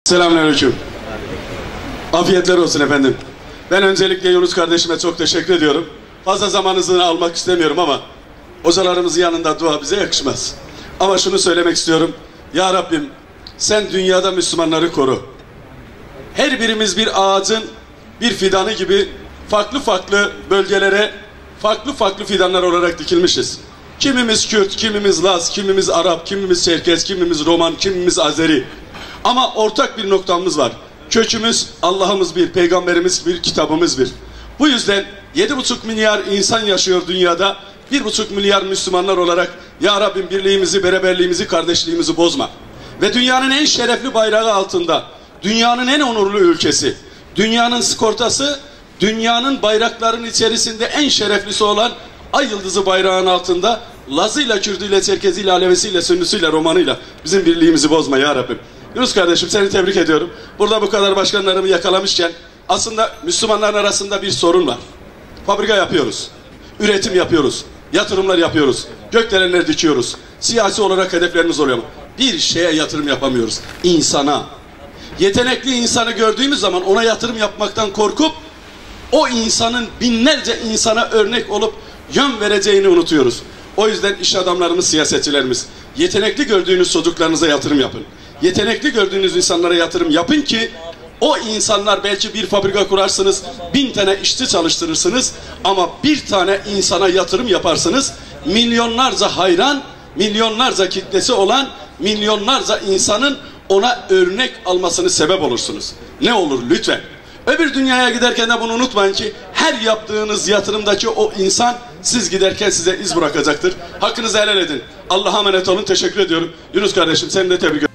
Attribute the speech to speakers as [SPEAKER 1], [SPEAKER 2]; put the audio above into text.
[SPEAKER 1] Selamünaleyküm. Afiyetler olsun efendim. Ben öncelikle Yunus kardeşime çok teşekkür ediyorum. Fazla zamanınızı almak istemiyorum ama hocalarımızın yanında dua bize yakışmaz. Ama şunu söylemek istiyorum. Ya Rabbim, sen dünyada Müslümanları koru. Her birimiz bir ağacın bir fidanı gibi farklı farklı bölgelere farklı farklı fidanlar olarak dikilmişiz. Kimimiz Kürt, kimimiz Laz, kimimiz Arap, kimimiz Çerkez, kimimiz Roman, kimimiz Azeri. Ama ortak bir noktamız var. Kökümüz, Allah'ımız bir, peygamberimiz bir, kitabımız bir. Bu yüzden 7,5 milyar insan yaşıyor dünyada. 1,5 milyar Müslümanlar olarak Ya Rabbim birliğimizi, beraberliğimizi, kardeşliğimizi bozma. Ve dünyanın en şerefli bayrağı altında, dünyanın en onurlu ülkesi, dünyanın skortası, dünyanın bayraklarının içerisinde en şereflisi olan Ay Yıldızı bayrağının altında Lazıyla, Kürdüyle, Çerkeziyle, Alevisiyle, Sünnüsüyle, Romanıyla bizim birliğimizi bozma Ya Rabbim. Yunus kardeşim, seni tebrik ediyorum. Burada bu kadar başkanlarımı yakalamışken aslında Müslümanların arasında bir sorun var. Fabrika yapıyoruz, üretim yapıyoruz, yatırımlar yapıyoruz, gökdelenler dikiyoruz. Siyasi olarak hedeflerimiz oluyor ama bir şeye yatırım yapamıyoruz. İnsana. Yetenekli insanı gördüğümüz zaman ona yatırım yapmaktan korkup o insanın binlerce insana örnek olup yön vereceğini unutuyoruz. O yüzden iş adamlarımız, siyasetçilerimiz, yetenekli gördüğünüz çocuklarınıza yatırım yapın. Yetenekli gördüğünüz insanlara yatırım yapın ki o insanlar, belki bir fabrika kurarsınız, 1000 tane işçi çalıştırırsınız ama bir tane insana yatırım yaparsınız, milyonlarca hayran, milyonlarca kitlesi olan milyonlarca insanın ona örnek almasını sebep olursunuz. Ne olur lütfen. Öbür dünyaya giderken de bunu unutmayın ki her yaptığınız yatırımdaki o insan siz giderken size iz bırakacaktır. Hakkınızı helal edin. Allah'a emanet olun. Teşekkür ediyorum. Yunus kardeşim, seni de tebrik ederim.